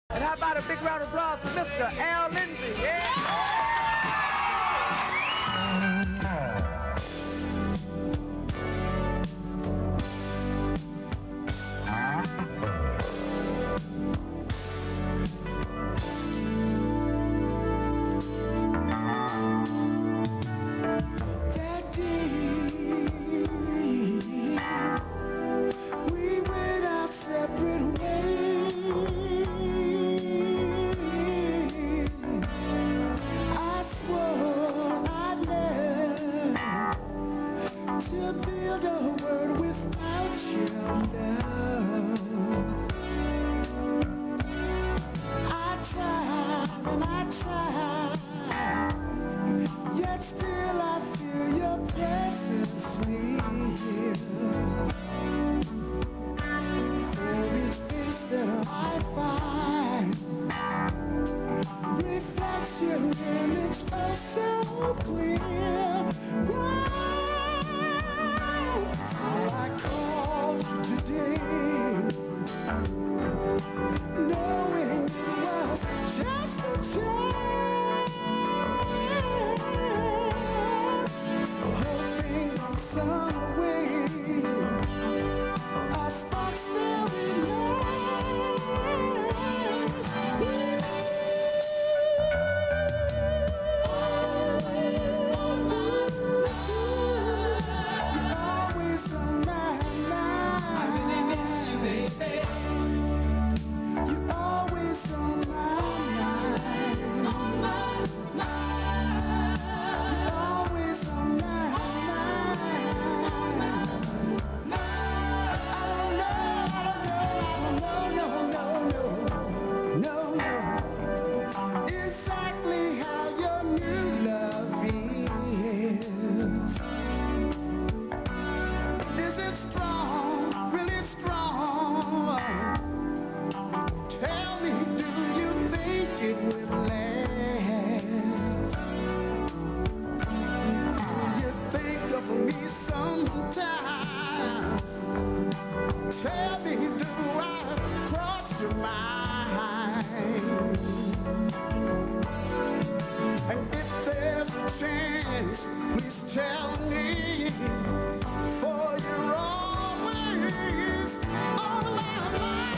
And how about a big round of applause for Mr. Al Lindsey? Yeah. To build a world without your love. I tried and I tried, yet still I feel your presence near. For each face that I find reflects your image oh so clear. So I called you today, knowing it was just a chance, hoping in some way our spark still remains. Tell me, do I cross your mind? And if there's a chance, please tell me, for you're always on my mind.